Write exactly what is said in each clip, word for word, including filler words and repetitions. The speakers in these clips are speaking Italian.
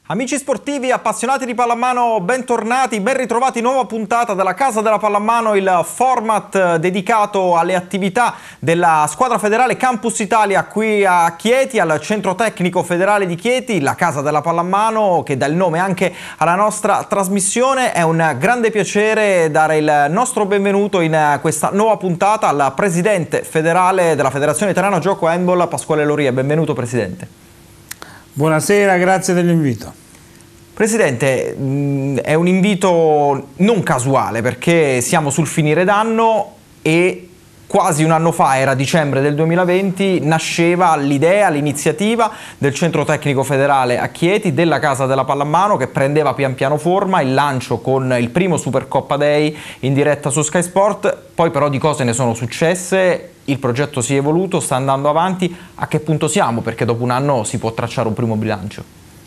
Amici sportivi, appassionati di pallamano, bentornati, ben ritrovati, nuova puntata della Casa della Pallamano, il format dedicato alle attività della squadra federale Campus Italia qui a Chieti, al Centro Tecnico Federale di Chieti, la Casa della Pallamano che dà il nome anche alla nostra trasmissione. È un grande piacere dare il nostro benvenuto in questa nuova puntata al presidente federale della Federazione Italiana Gioco Handball, Pasquale Loria. Benvenuto Presidente. Buonasera, grazie dell'invito. Presidente, è un invito non casuale perché siamo sul finire d'anno e quasi un anno fa, era dicembre del duemilaventi, nasceva l'idea, l'iniziativa del Centro Tecnico Federale a Chieti, della Casa della Pallamano, che prendeva pian piano forma, il lancio con il primo Supercoppa Day in diretta su Sky Sport. Poi però di cose ne sono successe, il progetto si è evoluto, sta andando avanti. A che punto siamo? Perché dopo un anno si può tracciare un primo bilancio.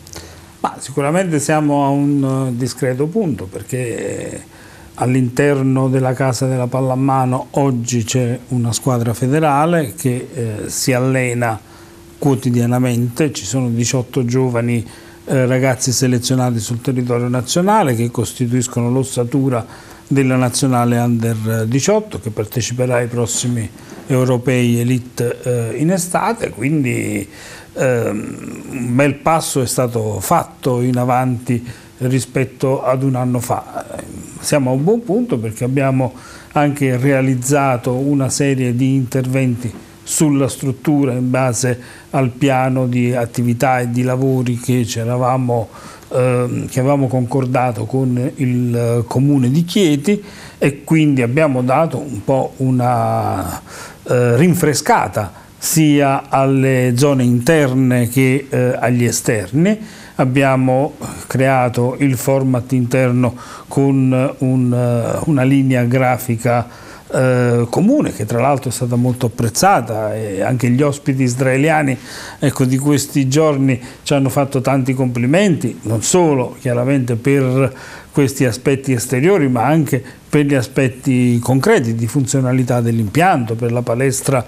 Ma sicuramente siamo a un discreto punto, perché all'interno della Casa della Pallamano oggi c'è una squadra federale che eh, si allena quotidianamente. Ci sono diciotto giovani eh, ragazzi selezionati sul territorio nazionale che costituiscono l'ossatura della nazionale under diciotto che parteciperà ai prossimi europei elite eh, in estate, quindi eh, un bel passo è stato fatto in avanti rispetto ad un anno fa. Siamo a un buon punto perché abbiamo anche realizzato una serie di interventi sulla struttura in base al piano di attività e di lavori che ci eravamo eh, che avevamo concordato con il comune di Chieti, e quindi abbiamo dato un po' una eh, rinfrescata sia alle zone interne che eh, agli esterni. Abbiamo creato il format interno con un, una linea grafica eh, comune, che tra l'altro è stata molto apprezzata, e anche gli ospiti israeliani, ecco, di questi giorni ci hanno fatto tanti complimenti, non solo chiaramente per questi aspetti esteriori, ma anche per gli aspetti concreti di funzionalità dell'impianto, per la palestra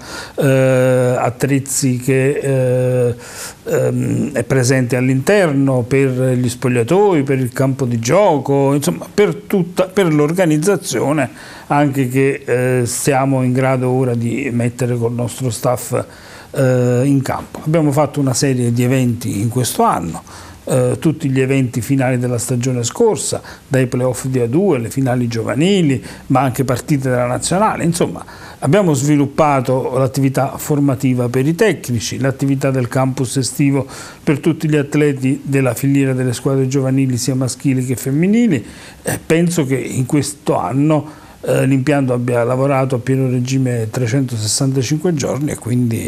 eh, attrezzi che eh, ehm, è presente all'interno, per gli spogliatoi, per il campo di gioco, insomma per, tutta, per l'organizzazione anche che eh, siamo in grado ora di mettere col nostro staff eh, in campo. Abbiamo fatto una serie di eventi in questo anno. Uh, tutti gli eventi finali della stagione scorsa, dai playoff di A due, le finali giovanili, ma anche partite della nazionale. Insomma, abbiamo sviluppato l'attività formativa per i tecnici, l'attività del campus estivo per tutti gli atleti della filiera delle squadre giovanili sia maschili che femminili. Eh, penso che in questo anno eh, l'impianto abbia lavorato a pieno regime trecentosessantacinque giorni, e quindi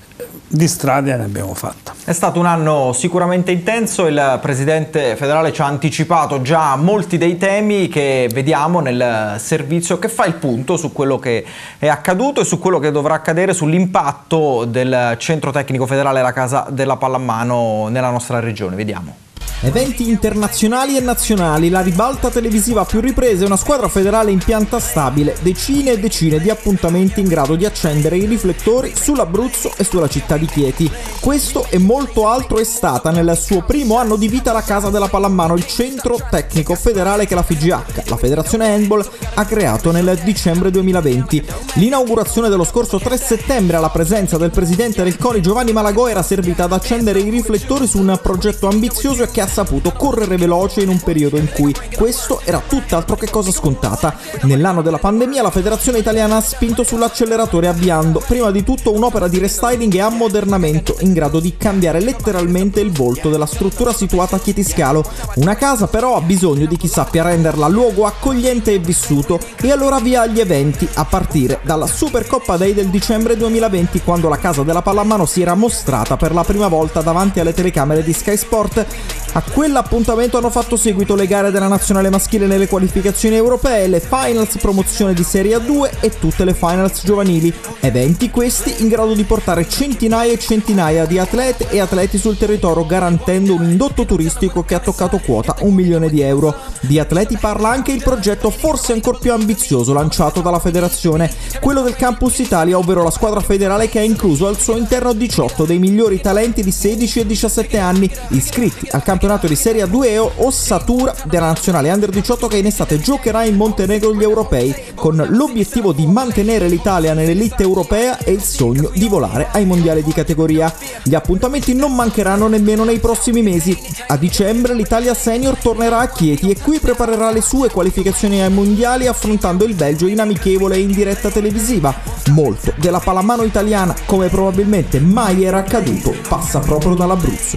di strada ne abbiamo fatta. È stato un anno sicuramente intenso, il Presidente federale ci ha anticipato già molti dei temi che vediamo nel servizio, che fa il punto su quello che è accaduto e su quello che dovrà accadere, sull'impatto del Centro Tecnico Federale alla Casa della Pallamano nella nostra regione. Vediamo. Eventi internazionali e nazionali, la ribalta televisiva a più riprese, una squadra federale in pianta stabile, decine e decine di appuntamenti in grado di accendere i riflettori sull'Abruzzo e sulla città di Chieti. Questo e molto altro è stata nel suo primo anno di vita la Casa della Pallamano, il Centro Tecnico Federale che la F I G H, la Federazione Handball, ha creato nel dicembre duemilaventi. L'inaugurazione dello scorso tre settembre alla presenza del presidente del CONI Giovanni Malagò era servita ad accendere i riflettori su un progetto ambizioso e che ha saputo correre veloce in un periodo in cui questo era tutt'altro che cosa scontata. Nell'anno della pandemia la Federazione Italiana ha spinto sull'acceleratore avviando prima di tutto un'opera di restyling e ammodernamento in grado di cambiare letteralmente il volto della struttura situata a Chietiscalo. Una casa però ha bisogno di chi sappia renderla luogo accogliente e vissuto, e allora via agli eventi, a partire dalla Supercoppa Day del dicembre duemilaventi, quando la Casa della Pallamano si era mostrata per la prima volta davanti alle telecamere di Sky Sport. A quell'appuntamento hanno fatto seguito le gare della nazionale maschile nelle qualificazioni europee, le finals promozione di Serie A due e tutte le finals giovanili. Eventi questi in grado di portare centinaia e centinaia di atlete e atleti sul territorio, garantendo un indotto turistico che ha toccato quota un milione di euro. Di atleti parla anche il progetto forse ancor più ambizioso lanciato dalla federazione, quello del Campus Italia, ovvero la squadra federale che ha incluso al suo interno diciotto dei migliori talenti di sedici e diciassette anni iscritti al Campus campionato di Serie A due e ossatura della nazionale Under diciotto che in estate giocherà in Montenegro gli europei, con l'obiettivo di mantenere l'Italia nell'elite europea e il sogno di volare ai mondiali di categoria. Gli appuntamenti non mancheranno nemmeno nei prossimi mesi. A dicembre l'Italia Senior tornerà a Chieti e qui preparerà le sue qualificazioni ai mondiali affrontando il Belgio in amichevole e in diretta televisiva. Molto della pallamano italiana, come probabilmente mai era accaduto, passa proprio dall'Abruzzo.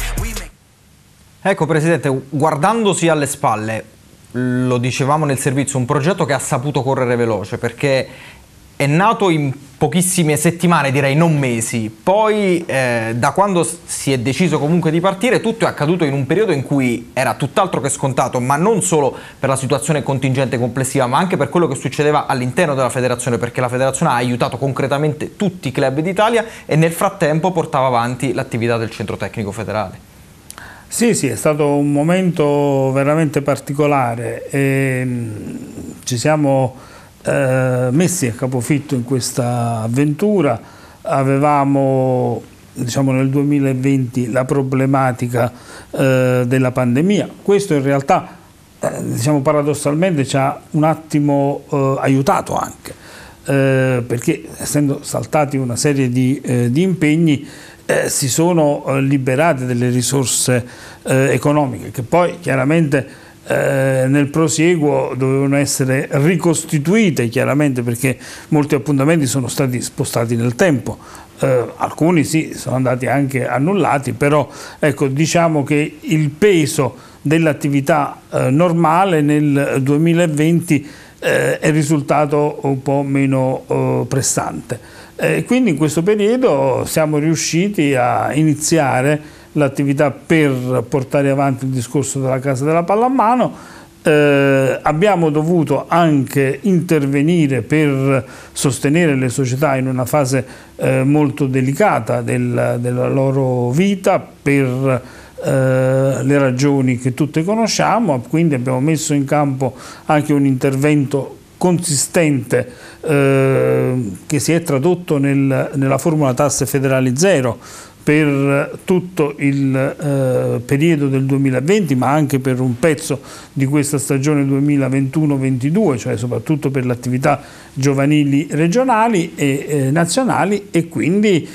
Ecco Presidente, guardandosi alle spalle, lo dicevamo nel servizio, un progetto che ha saputo correre veloce perché è nato in pochissime settimane, direi non mesi, poi eh, da quando si è deciso comunque di partire tutto è accaduto in un periodo in cui era tutt'altro che scontato, ma non solo per la situazione contingente complessiva, ma anche per quello che succedeva all'interno della federazione, perché la federazione ha aiutato concretamente tutti i club d'Italia e nel frattempo portava avanti l'attività del centro tecnico federale. Sì, sì, è stato un momento veramente particolare e ci siamo eh, messi a capofitto in questa avventura. Avevamo, diciamo, nel duemilaventi la problematica eh, della pandemia. Questo in realtà, eh, diciamo, paradossalmente ci ha un attimo eh, aiutato anche, eh, perché essendo saltati una serie di, eh, di impegni, Eh, si sono eh, liberate delle risorse eh, economiche che poi chiaramente eh, nel prosieguo dovevano essere ricostituite, chiaramente, perché molti appuntamenti sono stati spostati nel tempo, eh, alcuni sì sono andati anche annullati, però ecco, diciamo che il peso dell'attività eh, normale nel duemilaventi eh, è risultato un po' meno eh, pressante. E quindi in questo periodo siamo riusciti a iniziare l'attività per portare avanti il discorso della Casa della Pallamano. Eh, abbiamo dovuto anche intervenire per sostenere le società in una fase eh, molto delicata del, della loro vita per eh, le ragioni che tutte conosciamo, quindi abbiamo messo in campo anche un intervento consistente eh, che si è tradotto nel, nella formula tasse federali zero per tutto il eh, periodo del duemilaventi, ma anche per un pezzo di questa stagione duemilaventuno ventidue, cioè soprattutto per le attività giovanili regionali e eh, nazionali, e quindi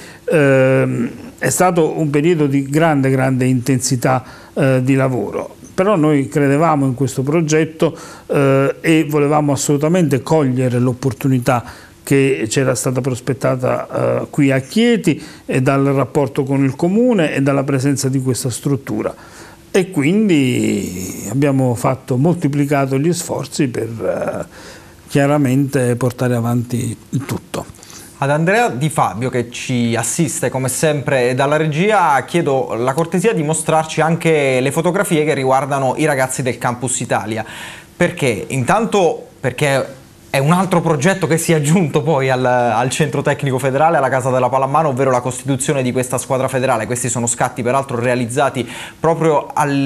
eh, è stato un periodo di grande grande intensità eh, di lavoro. Però noi credevamo in questo progetto eh, e volevamo assolutamente cogliere l'opportunità che c'era stata prospettata eh, qui a Chieti, e dal rapporto con il comune e dalla presenza di questa struttura, e quindi abbiamo fatto moltiplicato gli sforzi per eh, chiaramente portare avanti il tutto. Ad Andrea Di Fabio, che ci assiste come sempre dalla regia, chiedo la cortesia di mostrarci anche le fotografie che riguardano i ragazzi del Campus Italia. Perché? Intanto perché è un altro progetto che si è aggiunto poi al, al Centro Tecnico Federale, alla Casa della Pallamano, ovvero la costituzione di questa squadra federale. Questi sono scatti peraltro realizzati proprio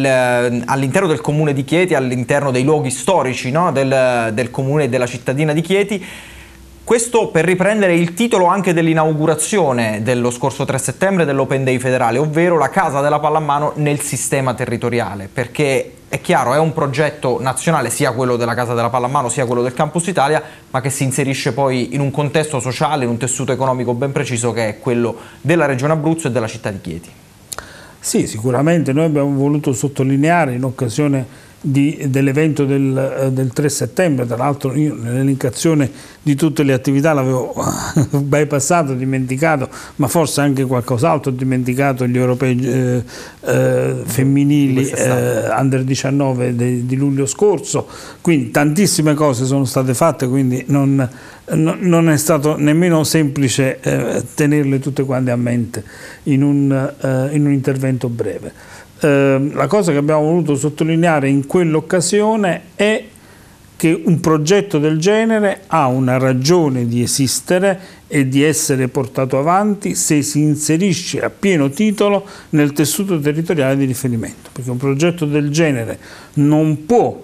al, all'interno del comune di Chieti, all'interno dei luoghi storici, no? del, del comune e della cittadina di Chieti. Questo per riprendere il titolo anche dell'inaugurazione dello scorso tre settembre dell'Open Day federale, ovvero la Casa della Pallamano nel sistema territoriale, perché è chiaro, è un progetto nazionale, sia quello della Casa della Pallamano sia quello del Campus Italia, ma che si inserisce poi in un contesto sociale, in un tessuto economico ben preciso, che è quello della Regione Abruzzo e della città di Chieti. Sì, sicuramente noi abbiamo voluto sottolineare in occasione dell'evento del, del tre settembre, tra l'altro io nell'elencazione di tutte le attività l'avevo bypassato, dimenticato, ma forse anche qualcos'altro, ho dimenticato gli europei eh, eh, femminili eh, under diciannove de, di luglio scorso, quindi tantissime cose sono state fatte, quindi non, non, non è stato nemmeno semplice eh, tenerle tutte quante a mente in un, eh, in un intervento breve. La cosa che abbiamo voluto sottolineare in quell'occasione è che un progetto del genere ha una ragione di esistere e di essere portato avanti se si inserisce a pieno titolo nel tessuto territoriale di riferimento, perché un progetto del genere non può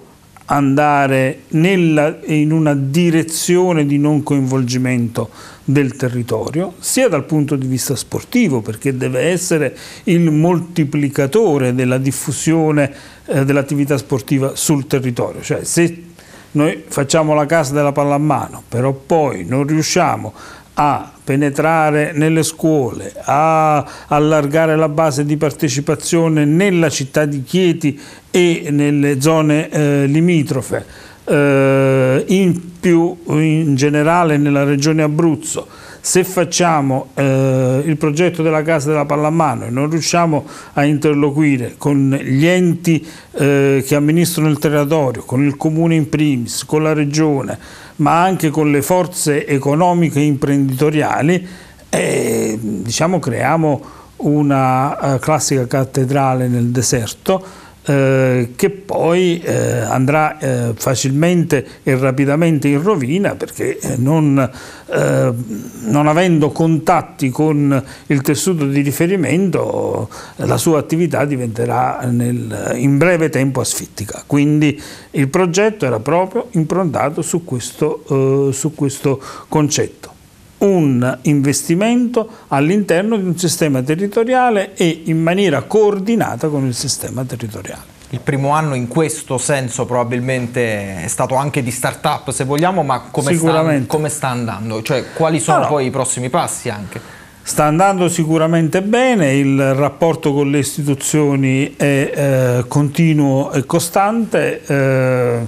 andare nella, in una direzione di non coinvolgimento del territorio, sia dal punto di vista sportivo, perché deve essere il moltiplicatore della diffusione eh, dell'attività sportiva sul territorio. Cioè, se noi facciamo la casa della pallamano, però poi non riusciamo a penetrare nelle scuole, a allargare la base di partecipazione nella città di Chieti e nelle zone eh, limitrofe, eh, in più in generale nella regione Abruzzo, se facciamo eh, il progetto della Casa della Pallamano e non riusciamo a interloquire con gli enti eh, che amministrano il territorio, con il comune in primis, con la regione, ma anche con le forze economiche e imprenditoriali, eh, diciamo creiamo una uh, classica cattedrale nel deserto eh, che poi eh, andrà eh, facilmente e rapidamente in rovina, perché eh, non, eh, non avendo contatti con il tessuto di riferimento la sua attività diventerà nel, in breve tempo asfittica. Quindi il progetto era proprio improntato su questo, eh, su questo concetto. Un investimento all'interno di un sistema territoriale e in maniera coordinata con il sistema territoriale. Il primo anno in questo senso probabilmente è stato anche di start-up, se vogliamo, ma come sta, come sta andando? Cioè, quali sono allora, poi i prossimi passi anche? Sta andando sicuramente bene, il rapporto con le istituzioni è eh, continuo e costante. Eh,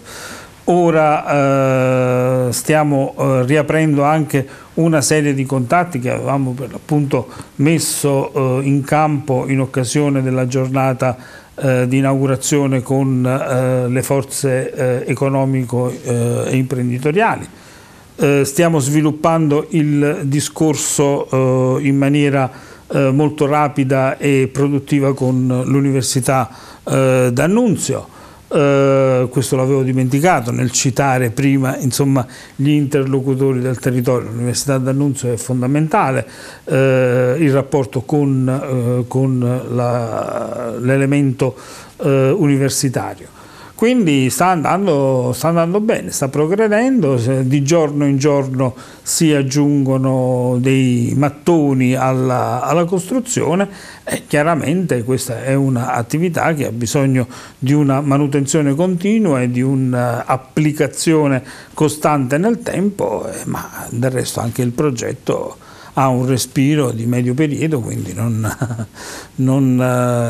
ora eh, stiamo eh, riaprendo anche una serie di contatti che avevamo per l'appunto messo eh, in campo in occasione della giornata eh, di inaugurazione con eh, le forze eh, economico eh, e imprenditoriali. Eh, stiamo sviluppando il discorso eh, in maniera eh, molto rapida e produttiva con l'Università eh, d'Annunzio. Uh, questo l'avevo dimenticato nel citare prima, insomma, gli interlocutori del territorio. L'Università d'Annunzio è fondamentale, uh, il rapporto con, uh, con l'elemento uh, universitario. Quindi sta andando, sta andando bene, sta progredendo, di giorno in giorno si aggiungono dei mattoni alla, alla costruzione e chiaramente questa è un'attività che ha bisogno di una manutenzione continua e di un'applicazione costante nel tempo, ma del resto anche il progetto ha un respiro di medio periodo, quindi non, non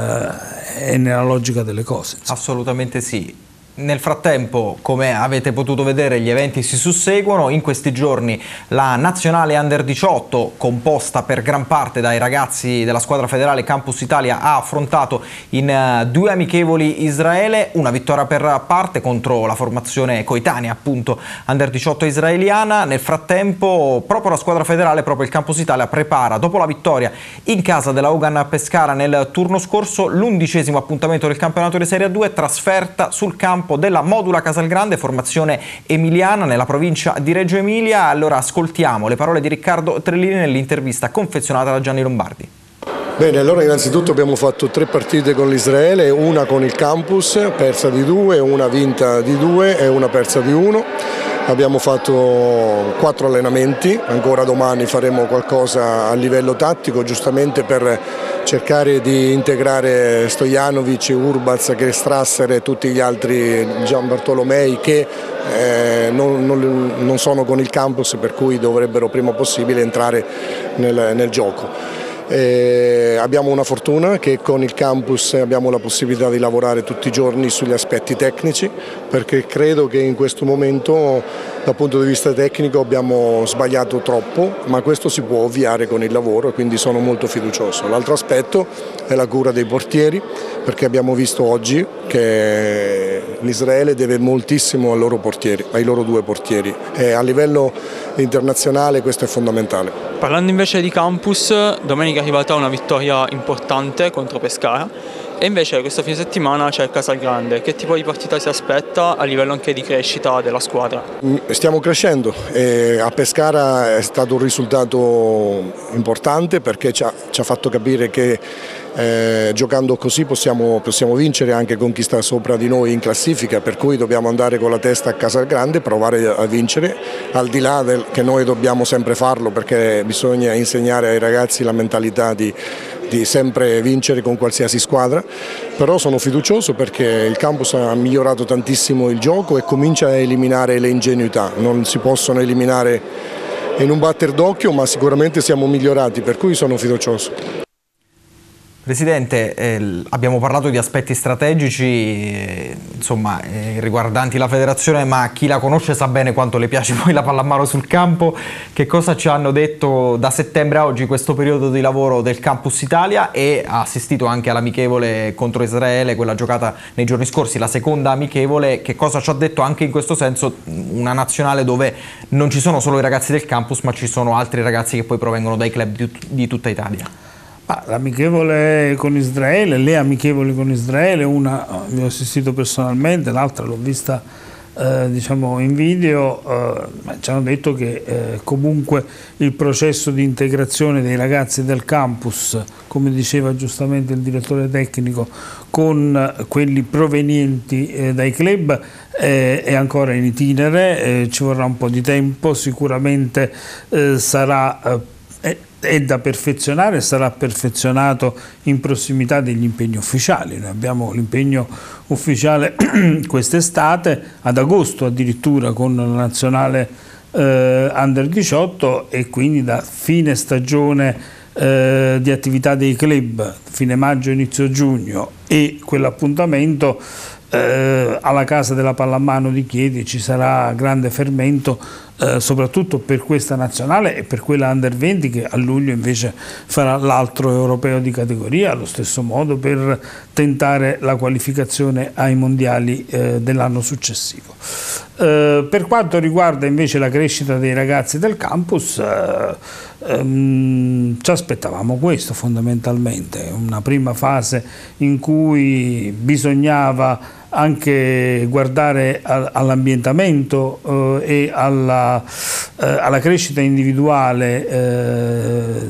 è nella logica delle cose. Insomma. Assolutamente sì. Nel frattempo, come avete potuto vedere, gli eventi si susseguono. In questi giorni la nazionale Under diciotto, composta per gran parte dai ragazzi della squadra federale Campus Italia, ha affrontato in due amichevoli Israele, una vittoria per parte contro la formazione coetanea, appunto Under diciotto israeliana. Nel frattempo proprio la squadra federale, proprio il Campus Italia, prepara, dopo la vittoria in casa della Ugan Pescara nel turno scorso, l'undicesimo appuntamento del campionato di Serie A due, trasferta sul campo della Modula Casalgrande, formazione emiliana nella provincia di Reggio Emilia. Allora ascoltiamo le parole di Riccardo Trellini nell'intervista confezionata da Gianni Lombardi. Bene, allora innanzitutto abbiamo fatto tre partite con l'Israele, una con il Campus, persa di due, una vinta di due e una persa di uno. Abbiamo fatto quattro allenamenti, ancora domani faremo qualcosa a livello tattico, giustamente per cercare di integrare Stojanovic, Urbaz, Strasser e tutti gli altri, Gian Bartolomei, che eh, non, non, non sono con il Campus, per cui dovrebbero prima possibile entrare nel, nel gioco. Eh, abbiamo una fortuna che con il Campus abbiamo la possibilità di lavorare tutti i giorni sugli aspetti tecnici, perché credo che in questo momento dal punto di vista tecnico abbiamo sbagliato troppo, ma questo si può ovviare con il lavoro e quindi sono molto fiducioso. L'altro aspetto è la cura dei portieri, perché abbiamo visto oggi che l'Israele deve moltissimo ai loro portieri, ai loro due portieri, e a livello internazionale questo è fondamentale. Parlando invece di Campus, domenica è arrivata una vittoria importante contro Pescara e invece questo fine settimana c'è il Casalgrande. Che tipo di partita si aspetta a livello anche di crescita della squadra? Stiamo crescendo e a Pescara è stato un risultato importante, perché ci ha, ci ha fatto capire che Eh, giocando così possiamo, possiamo vincere anche con chi sta sopra di noi in classifica, per cui dobbiamo andare con la testa a Casalgrande, provare a vincere, al di là del che noi dobbiamo sempre farlo, perché bisogna insegnare ai ragazzi la mentalità di, di sempre vincere con qualsiasi squadra. Però sono fiducioso perché il campus ha migliorato tantissimo il gioco e comincia a eliminare le ingenuità, non si possono eliminare in un batter d'occhio, ma sicuramente siamo migliorati, per cui sono fiducioso. Presidente, eh, abbiamo parlato di aspetti strategici, eh, insomma, eh, riguardanti la federazione, ma chi la conosce sa bene quanto le piace poi la pallamano sul campo. Che cosa ci hanno detto da settembre a oggi questo periodo di lavoro del Campus Italia, e ha assistito anche all'amichevole contro Israele, quella giocata nei giorni scorsi, la seconda amichevole. Che cosa ci ha detto anche in questo senso una nazionale dove non ci sono solo i ragazzi del campus, ma ci sono altri ragazzi che poi provengono dai club di, di tutta Italia? L'amichevole con Israele, le amichevoli con Israele, una vi ho assistito personalmente, l'altra l'ho vista eh, diciamo in video, eh, ci hanno detto che eh, comunque il processo di integrazione dei ragazzi del campus, come diceva giustamente il direttore tecnico, con quelli provenienti eh, dai club eh, è ancora in itinere, eh, ci vorrà un po' di tempo, sicuramente eh, sarà eh, è da perfezionare, sarà perfezionato in prossimità degli impegni ufficiali. Noi abbiamo l'impegno ufficiale quest'estate, ad agosto addirittura, con la nazionale eh, under diciotto, e quindi da fine stagione eh, di attività dei club, fine maggio, inizio giugno, e quell'appuntamento eh, alla Casa della Pallamano di Chieti ci sarà grande fermento, Eh, soprattutto per questa nazionale e per quella under venti, che a luglio invece farà l'altro europeo di categoria, allo stesso modo per tentare la qualificazione ai mondiali eh, dell'anno successivo. Eh, per quanto riguarda invece la crescita dei ragazzi del campus, eh, ehm, ci aspettavamo questo fondamentalmente, una prima fase in cui bisognava anche guardare all'ambientamento eh, e alla, eh, alla crescita individuale eh,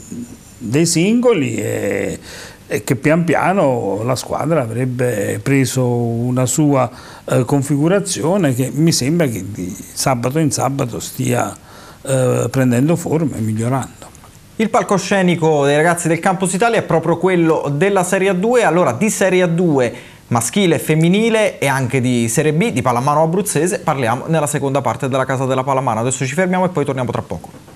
dei singoli, e, e che pian piano la squadra avrebbe preso una sua eh, configurazione che mi sembra che di sabato in sabato stia eh, prendendo forma e migliorando. Il palcoscenico dei ragazzi del Campus Italia è proprio quello della Serie A due, allora di Serie A due maschile e femminile e anche di Serie B, di pallamano abruzzese, parliamo nella seconda parte della Casa della Pallamano. Adesso ci fermiamo e poi torniamo tra poco.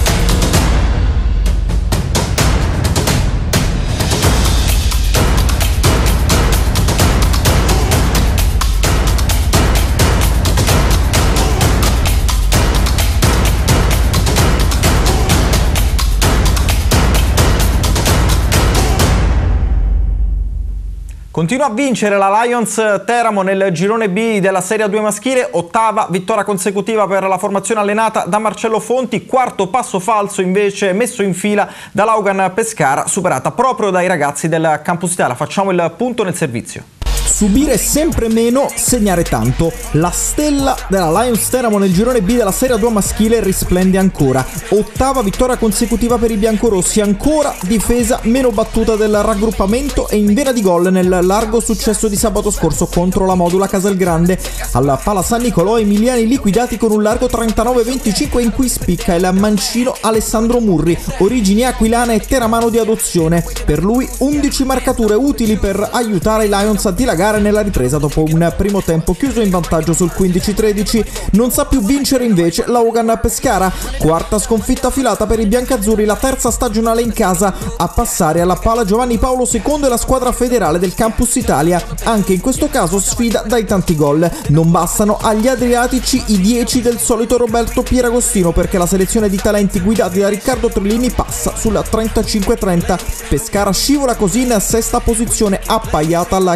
Continua a vincere la Lions Teramo nel girone B della Serie A due maschile, ottava vittoria consecutiva per la formazione allenata da Marcello Fonti, quarto passo falso invece messo in fila da Laugan Pescara, superata proprio dai ragazzi del Campus Italia. Facciamo il punto nel servizio. Subire sempre meno, segnare tanto. La stella della Lions Teramo nel girone B della Serie A due maschile risplende ancora. Ottava vittoria consecutiva per i biancorossi, ancora difesa meno battuta del raggruppamento e in vena di gol nel largo successo di sabato scorso contro la Modula Casalgrande. Al Pala San Nicolò emiliani liquidati con un largo trentanove venticinque in cui spicca il mancino Alessandro Murri, origini aquilane e teramano di adozione. Per lui undici marcature utili per aiutare i Lions a dilagare nella ripresa dopo un primo tempo chiuso in vantaggio sul quindici tredici. Non sa più vincere invece la Laugan Pescara, quarta sconfitta filata per i biancazzurri, la terza stagionale in casa. A passare alla Pala Giovanni Paolo secondo e la squadra federale del Campus Italia, anche in questo caso sfida dai tanti gol. Non bastano agli adriatici i dieci del solito Roberto Pieragostino, perché la selezione di talenti guidati da Riccardo Trillini passa sulla trentacinque trenta. Pescara scivola così in sesta posizione, appaiata alla Chiaravalle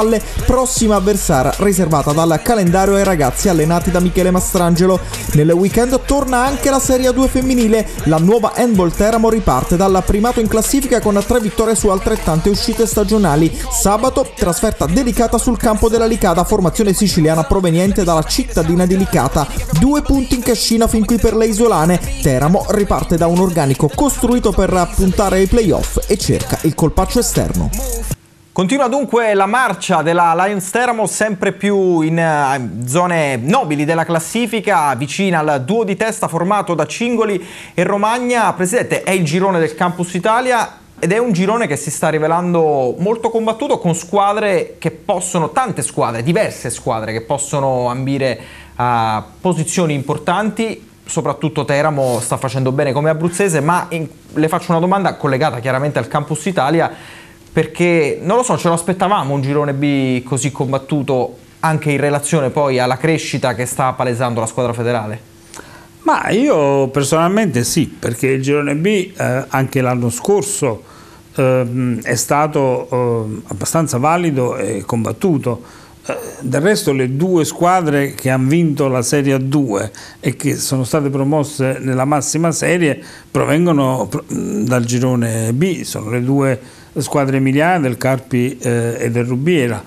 Valle, prossima avversaria riservata dal calendario ai ragazzi allenati da Michele Mastrangelo. Nel weekend torna anche la Serie A due femminile. La nuova Handball Teramo riparte dal primato in classifica con tre vittorie su altrettante uscite stagionali. Sabato trasferta delicata sul campo della Licata, formazione siciliana proveniente dalla cittadina di Licata. Due punti in cascina fin qui per le isolane. Teramo riparte da un organico costruito per puntare ai playoff e cerca il colpaccio esterno. Continua dunque la marcia della Lions Teramo sempre più in uh, zone nobili della classifica, vicina al duo di testa formato da Cingoli e Romagna. Presidente, è il girone del Campus Italia ed è un girone che si sta rivelando molto combattuto, con squadre che possono, tante squadre, diverse squadre che possono ambire a posizioni importanti. Soprattutto Teramo sta facendo bene come abruzzese, ma in, le faccio una domanda collegata chiaramente al Campus Italia, perché non lo so, ce lo aspettavamo un girone B così combattuto anche in relazione poi alla crescita che sta palesando la squadra federale? Ma io personalmente sì, perché il girone B eh, anche l'anno scorso eh, è stato eh, abbastanza valido e combattuto. Del resto le due squadre che hanno vinto la Serie A due e che sono state promosse nella massima serie provengono dal girone B, sono le due squadre emiliane del Carpi eh, e del Rubiera.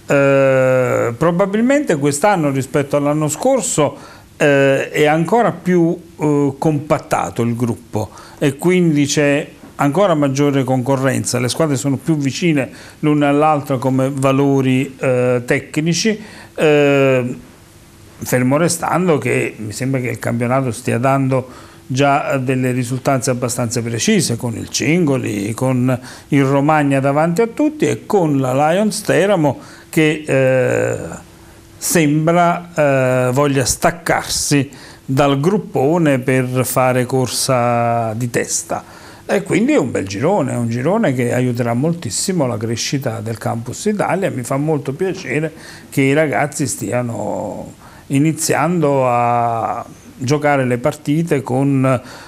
Eh, probabilmente quest'anno rispetto all'anno scorso eh, è ancora più eh, compattato il gruppo e quindi c'è ancora maggiore concorrenza, le squadre sono più vicine l'una all'altra come valori eh, tecnici, eh, fermo restando che mi sembra che il campionato stia dando già delle risultanze abbastanza precise, con il Cingoli, con il Romagna davanti a tutti e con la Lions Teramo che eh, sembra eh, voglia staccarsi dal gruppone per fare corsa di testa. E quindi è un bel girone, è un girone che aiuterà moltissimo la crescita del Campus Italia. Mi fa molto piacere che i ragazzi stiano iniziando a giocare le partite con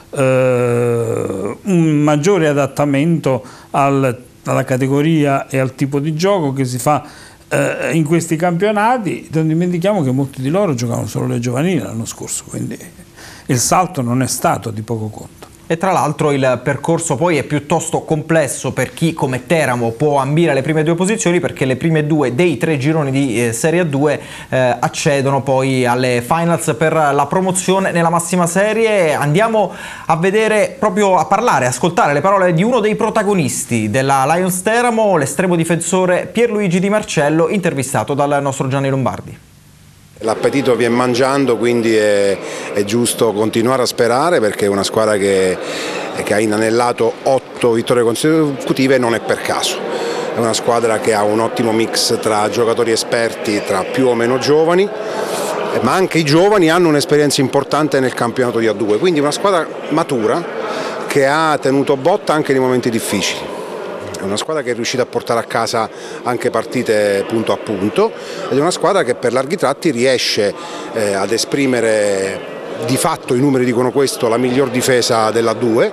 eh, un maggiore adattamento al, alla categoria e al tipo di gioco che si fa eh, in questi campionati. Non dimentichiamo che molti di loro giocavano solo le giovanili l'anno scorso, quindi il salto non è stato di poco conto. E tra l'altro il percorso poi è piuttosto complesso per chi come Teramo può ambire alle prime due posizioni, perché le prime due dei tre gironi di eh, Serie A due eh, accedono poi alle finals per la promozione nella massima serie. Andiamo a vedere, proprio a parlare, ascoltare le parole di uno dei protagonisti della Lions Teramo, l'estremo difensore Pierluigi Di Marcello, intervistato dal nostro Gianni Lombardi. L'appetito viene mangiando, quindi è, è giusto continuare a sperare, perché è una squadra che, che ha inanellato otto vittorie consecutive non è per caso. È una squadra che ha un ottimo mix tra giocatori esperti, tra più o meno giovani, ma anche i giovani hanno un'esperienza importante nel campionato di A due, quindi una squadra matura che ha tenuto botta anche nei momenti difficili. È una squadra che è riuscita a portare a casa anche partite punto a punto ed è una squadra che per larghi tratti riesce eh, ad esprimere, di fatto i numeri dicono questo, la miglior difesa dell'A due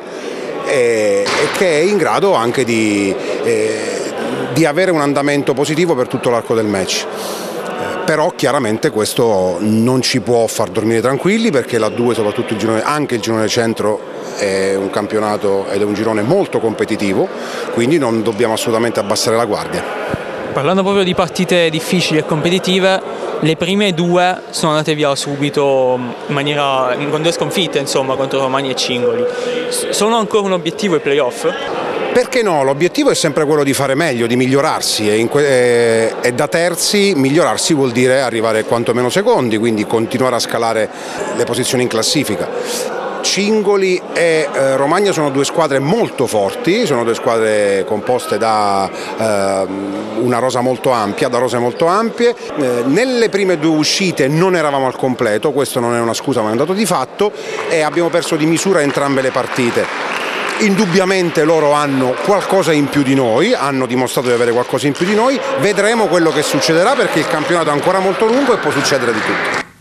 e, e che è in grado anche di, eh, di avere un andamento positivo per tutto l'arco del match. Eh, però chiaramente questo non ci può far dormire tranquilli, perché l'A due, soprattutto il girone, anche il girone centro, è un campionato ed è un girone molto competitivo, quindi non dobbiamo assolutamente abbassare la guardia. Parlando proprio di partite difficili e competitive, le prime due sono andate via subito in maniera, con due sconfitte, insomma, contro Romagna e Cingoli. Sono ancora un obiettivo i playoff? Perché no? L'obiettivo è sempre quello di fare meglio, di migliorarsi e, in e, e da terzi migliorarsi vuol dire arrivare quantomeno secondi, quindi continuare a scalare le posizioni in classifica. Cingoli e eh, Romagna sono due squadre molto forti, sono due squadre composte da eh, una rosa molto ampia, da rose molto ampie. Eh, nelle prime due uscite non eravamo al completo, questo non è una scusa ma è un dato di fatto, e abbiamo perso di misura entrambe le partite. Indubbiamente loro hanno qualcosa in più di noi, hanno dimostrato di avere qualcosa in più di noi, vedremo quello che succederà, perché il campionato è ancora molto lungo e può succedere di tutto.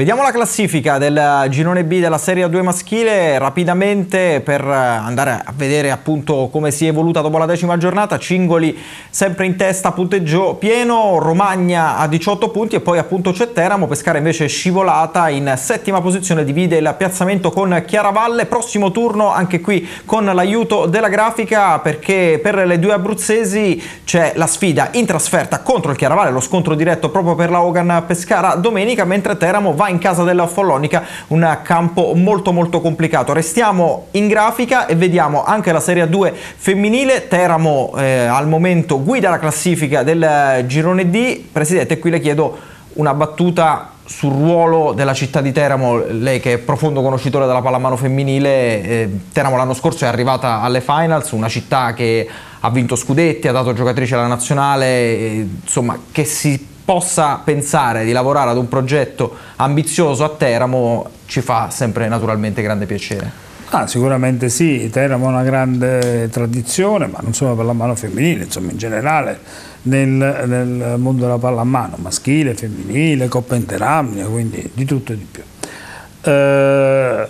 Vediamo la classifica del girone B della Serie A due maschile rapidamente per andare a vedere appunto come si è evoluta dopo la decima giornata. Cingoli sempre in testa, punteggio pieno, Romagna a diciotto punti e poi appunto c'è Teramo. Pescara invece è scivolata in settima posizione, divide il piazzamento con Chiaravalle. Prossimo turno anche qui con l'aiuto della grafica, perché per le due abruzzesi c'è la sfida in trasferta contro il Chiaravalle, lo scontro diretto proprio per la Hogan Pescara domenica, mentre Teramo va in casa della Follonica, un campo molto molto complicato. Restiamo in grafica e vediamo anche la Serie A due femminile. Teramo eh, al momento guida la classifica del girone D. Presidente, qui le chiedo una battuta sul ruolo della città di Teramo, lei che è profondo conoscitore della pallamano femminile. eh, Teramo l'anno scorso è arrivata alle finals, una città che ha vinto scudetti, ha dato giocatrici alla nazionale, eh, insomma che si possa pensare di lavorare ad un progetto ambizioso a Teramo ci fa sempre naturalmente grande piacere. Ah, sicuramente sì, Teramo ha una grande tradizione, ma non solo la pallamano femminile, insomma in generale nel, nel mondo della pallamano, maschile, femminile, Coppa Interamnia, quindi di tutto e di più. Eh,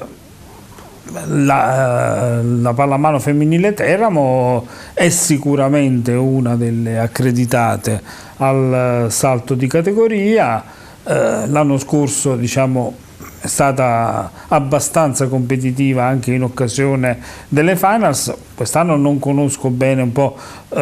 La, la pallamano femminile Teramo è sicuramente una delle accreditate al salto di categoria. Eh, l'anno scorso diciamo, è stata abbastanza competitiva anche in occasione delle finals. Quest'anno non conosco bene un po'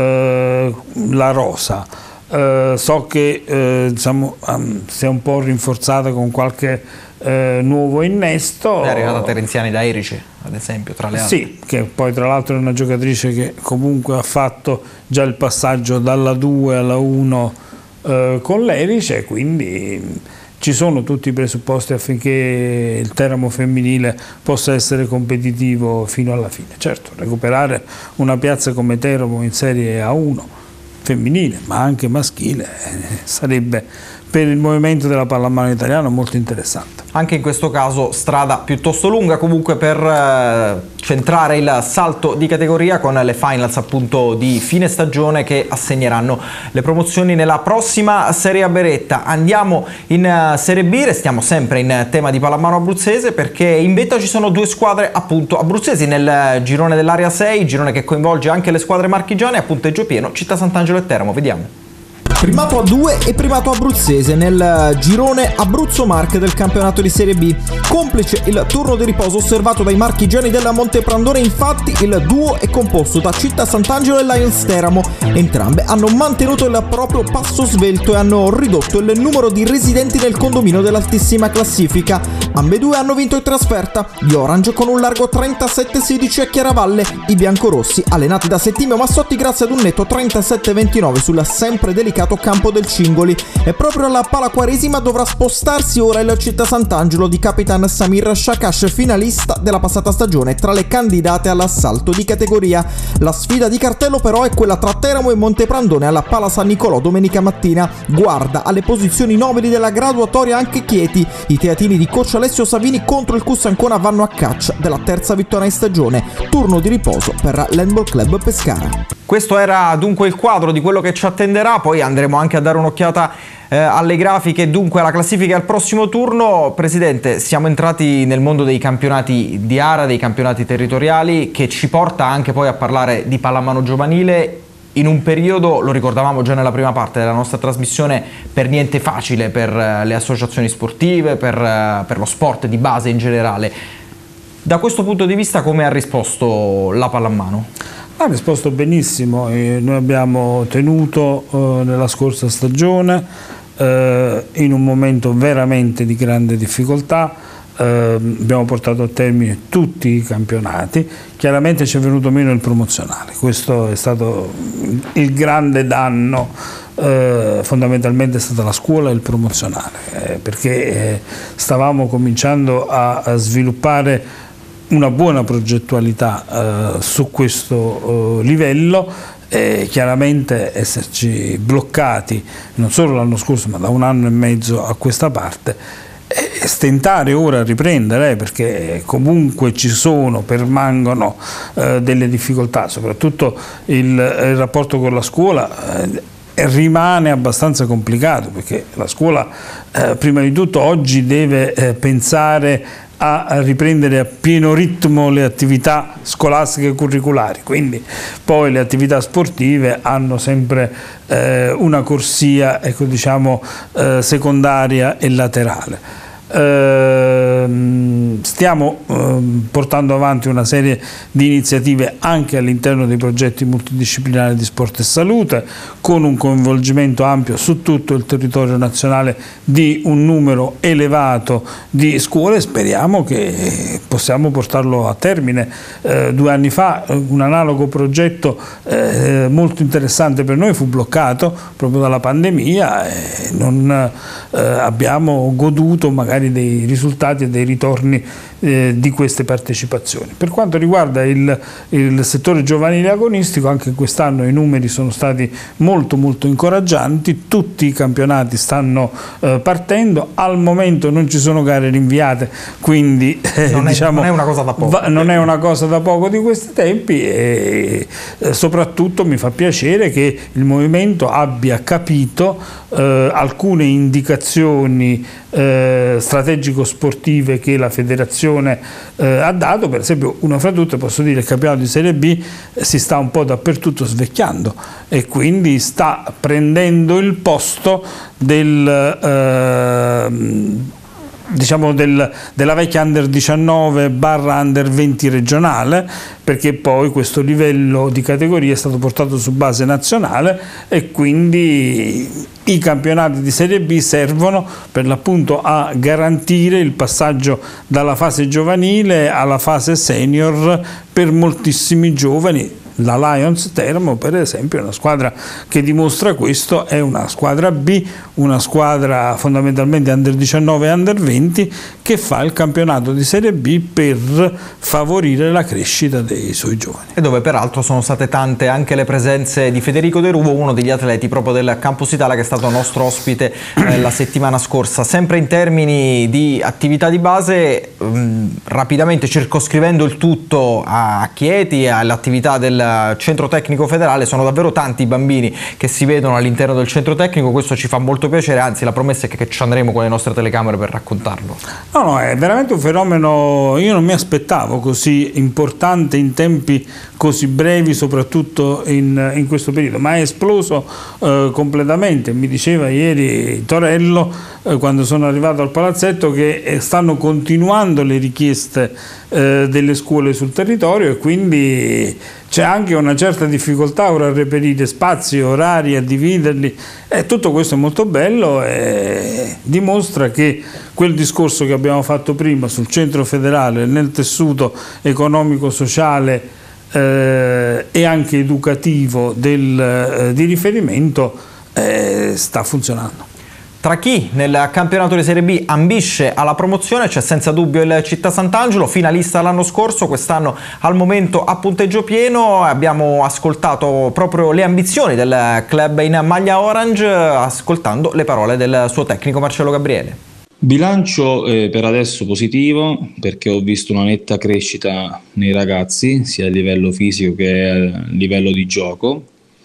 eh, la rosa. Uh, so che uh, diciamo, um, si è un po' rinforzata con qualche uh, nuovo innesto. È arrivata Terenziani da Erice, ad esempio, tra le altre. Sì, che poi tra l'altro è una giocatrice che comunque ha fatto già il passaggio dalla due alla uno uh, con l'Erice, quindi ci sono tutti i presupposti affinché il Teramo femminile possa essere competitivo fino alla fine. Certo, recuperare una piazza come Teramo in Serie A uno femminile ma anche maschile eh, sarebbe per il movimento della pallamano italiana molto interessante. Anche in questo caso strada piuttosto lunga comunque per eh, centrare il salto di categoria con le finals appunto di fine stagione che assegneranno le promozioni nella prossima Serie A Beretta. Andiamo in uh, Serie B, restiamo sempre in tema di pallamano abruzzese perché in vetta ci sono due squadre appunto abruzzesi nel girone dell'area sei, girone che coinvolge anche le squadre marchigiane, a punteggio pieno Città Sant'Angelo e Teramo. Vediamo. Primato A due e primato abruzzese nel girone Abruzzo-Marche del campionato di Serie B. Complice il turno di riposo osservato dai marchigiani della Monteprandone, infatti il duo è composto da Città Sant'Angelo e Lions Teramo. Entrambe hanno mantenuto il proprio passo svelto e hanno ridotto il numero di residenti nel condominio dell'altissima classifica. Ambedue hanno vinto in trasferta, gli Orange con un largo trentasette sedici a Chiaravalle, i biancorossi allenati da Settimio Massotti grazie ad un netto trentasette ventinove sul sempre delicato campo del Cingoli. E proprio alla Palaquaresima dovrà spostarsi ora il Città Sant'Angelo di Capitan Samir Shakash, finalista della passata stagione tra le candidate all'assalto di categoria. La sfida di cartello però è quella tra Teramo e Monteprandone alla Pala San Nicolò domenica mattina. Guarda alle posizioni nobili della graduatoria anche Chieti. I teatini di coach Alessio Savini contro il Cus Ancona vanno a caccia della terza vittoria in stagione. Turno di riposo per l'Handball Club Pescara. Questo era dunque il quadro di quello che ci attenderà, poi andremo anche a dare un'occhiata eh, alle grafiche, dunque alla classifica al prossimo turno. Presidente, siamo entrati nel mondo dei campionati di area, dei campionati territoriali, che ci porta anche poi a parlare di pallamano giovanile in un periodo, lo ricordavamo già nella prima parte della nostra trasmissione, per niente facile per eh, le associazioni sportive, per, eh, per lo sport di base in generale. Da questo punto di vista come ha risposto la pallamano? Ha risposto benissimo, eh, noi abbiamo tenuto eh, nella scorsa stagione eh, in un momento veramente di grande difficoltà, eh, abbiamo portato a termine tutti i campionati, chiaramente ci è venuto meno il promozionale, questo è stato il grande danno, eh, fondamentalmente è stata la scuola e il promozionale, eh, perché eh, stavamo cominciando a, a sviluppare una buona progettualità eh, su questo eh, livello e chiaramente esserci bloccati non solo l'anno scorso ma da un anno e mezzo a questa parte e stentare ora a riprendere eh, perché comunque ci sono, permangono eh, delle difficoltà, soprattutto il, il rapporto con la scuola eh, rimane abbastanza complicato, perché la scuola eh, prima di tutto oggi deve eh, pensare a riprendere a pieno ritmo le attività scolastiche e curriculari, quindi poi le attività sportive hanno sempre eh, una corsia, ecco, diciamo, eh, secondaria e laterale. Uh, stiamo uh, portando avanti una serie di iniziative anche all'interno dei progetti multidisciplinari di sport e salute, con un coinvolgimento ampio su tutto il territorio nazionale di un numero elevato di scuole. Speriamo che possiamo portarlo a termine. Uh, due anni fa un analogo progetto uh, molto interessante per noi fu bloccato proprio dalla pandemia e non uh, abbiamo goduto magari dei risultati e dei ritorni eh, di queste partecipazioni. Per quanto riguarda il, il settore giovanile agonistico, anche quest'anno i numeri sono stati molto molto incoraggianti, tutti i campionati stanno eh, partendo, al momento non ci sono gare rinviate, quindi eh, non, è, diciamo, non è una cosa da poco. Va, non è una cosa da poco di questi tempi e eh, soprattutto mi fa piacere che il movimento abbia capito eh, alcune indicazioni eh, strategico-sportive che la federazione eh, ha dato. Per esempio, una fra tutte posso dire che il campionato di Serie B eh, si sta un po' dappertutto svecchiando e quindi sta prendendo il posto del eh, diciamo del, della vecchia under diciannove barra under venti regionale, perché poi questo livello di categoria è stato portato su base nazionale e quindi i campionati di Serie B servono per l'appunto a garantire il passaggio dalla fase giovanile alla fase senior per moltissimi giovani. La Lions Teramo, per esempio, è una squadra che dimostra questo, è una squadra B, una squadra fondamentalmente under diciannove e under venti che fa il campionato di Serie B per favorire la crescita dei suoi giovani. E dove peraltro sono state tante anche le presenze di Federico De Ruvo, uno degli atleti proprio del Campus Italia, che è stato nostro ospite eh, la settimana scorsa. Sempre in termini di attività di base, mh, rapidamente circoscrivendo il tutto a Chieti e all'attività del Centro Tecnico Federale, sono davvero tanti i bambini che si vedono all'interno del centro tecnico, questo ci fa molto piacere, anzi la promessa è che ci andremo con le nostre telecamere per raccontarlo. No, no, è veramente un fenomeno, io non mi aspettavo così importante in tempi così brevi, soprattutto in, in questo periodo, ma è esploso eh, completamente. Mi diceva ieri Torello, eh, quando sono arrivato al palazzetto, che eh, stanno continuando le richieste eh, delle scuole sul territorio e quindi c'è anche una certa difficoltà ora a reperire spazi, orari, a dividerli, e tutto questo è molto bello e dimostra che quel discorso che abbiamo fatto prima sul centro federale, nel tessuto economico-sociale eh, e anche educativo del, eh, di riferimento eh, sta funzionando. Tra chi nel campionato di Serie B ambisce alla promozione c'è senza dubbio il Città Sant'Angelo, finalista l'anno scorso, quest'anno al momento a punteggio pieno. Abbiamo ascoltato proprio le ambizioni del club in maglia orange, ascoltando le parole del suo tecnico Marcello Gabriele. Bilancio eh, per adesso positivo, perché ho visto una netta crescita nei ragazzi, sia a livello fisico che a livello di gioco.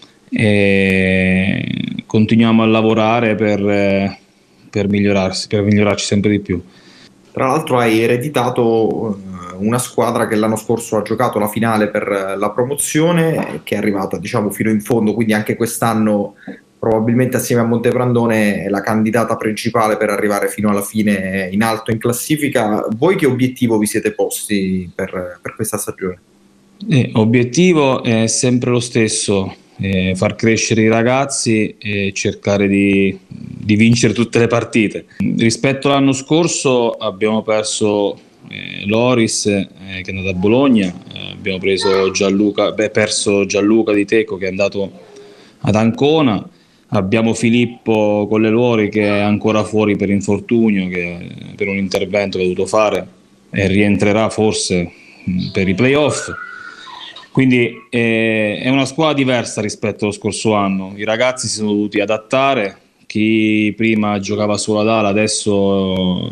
E continuiamo a lavorare per, per migliorarsi, per migliorarci sempre di più. Tra l'altro hai ereditato una squadra che l'anno scorso ha giocato la finale per la promozione, che è arrivata, diciamo, fino in fondo, quindi anche quest'anno probabilmente assieme a Monteprandone è la candidata principale per arrivare fino alla fine in alto in classifica. Voi che obiettivo vi siete posti per, per questa stagione? Eh, obiettivo è sempre lo stesso. Eh, far crescere i ragazzi e cercare di, di vincere tutte le partite. Rispetto all'anno scorso abbiamo perso eh, Loris eh, che è andato a Bologna, eh, abbiamo preso Gianluca, beh, perso Gianluca Di Tecco che è andato ad Ancona, abbiamo Filippo Colleluori che è ancora fuori per infortunio, che, per un intervento che ha dovuto fare e rientrerà forse mh, per i playoff. Quindi eh, è una squadra diversa rispetto allo scorso anno, i ragazzi si sono dovuti adattare, chi prima giocava solo ad ala adesso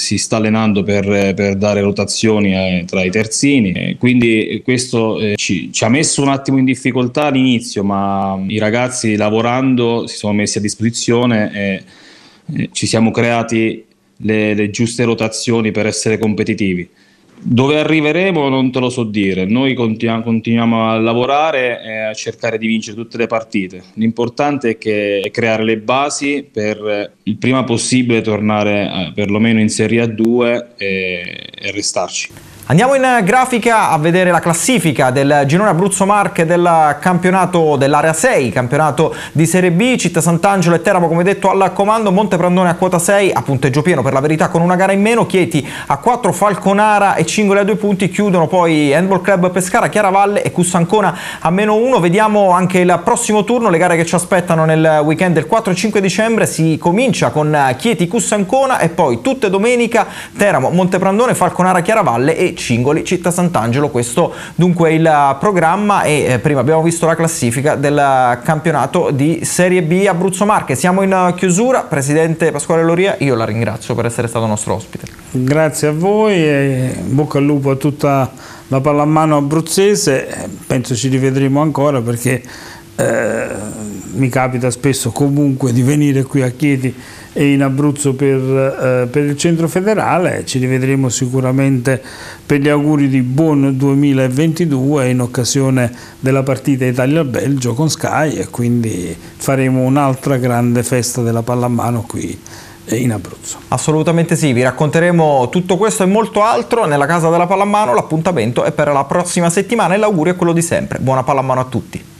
si sta allenando per, per dare rotazioni eh, tra i terzini, eh, quindi questo eh, ci, ci ha messo un attimo in difficoltà all'inizio, ma i ragazzi lavorando si sono messi a disposizione e eh, ci siamo creati le, le giuste rotazioni per essere competitivi. Dove arriveremo non te lo so dire, noi continu- continuiamo a lavorare e a cercare di vincere tutte le partite. L'importante è, che, è creare le basi per il prima possibile tornare eh, perlomeno in Serie A due e, e restarci. Andiamo in grafica a vedere la classifica del girone Abruzzo Marche del campionato dell'area sei, campionato di Serie B. Città Sant'Angelo e Teramo, come detto, al comando, Monteprandone a quota sei, a punteggio pieno per la verità con una gara in meno, Chieti a quattro, Falconara e Cingoli a due punti, chiudono poi Handball Club Pescara, Chiaravalle e Cussancona a meno uno. Vediamo anche il prossimo turno, le gare che ci aspettano nel weekend del quattro e cinque dicembre. Si comincia con Chieti Cussancona e poi tutte domenica Teramo, Monteprandone, Falconara, Chiaravalle e Cingoli, Città Sant'Angelo. Questo dunque è il programma e eh, prima abbiamo visto la classifica del campionato di Serie B Abruzzo Marche. Siamo in chiusura. Presidente Pasquale Loria, io la ringrazio per essere stato nostro ospite. Grazie a voi e bocca al lupo a tutta la pallamano abruzzese. Penso ci rivedremo ancora perché eh, mi capita spesso comunque di venire qui a Chieti e in Abruzzo per, eh, per il centro federale. Ci rivedremo sicuramente per gli auguri di buon duemilaventidue in occasione della partita Italia-Belgio con Sky, e quindi faremo un'altra grande festa della pallamano qui in Abruzzo. Assolutamente sì, vi racconteremo tutto questo e molto altro nella Casa della Pallamano. L'appuntamento è per la prossima settimana e l'augurio è quello di sempre. Buona pallamano a tutti.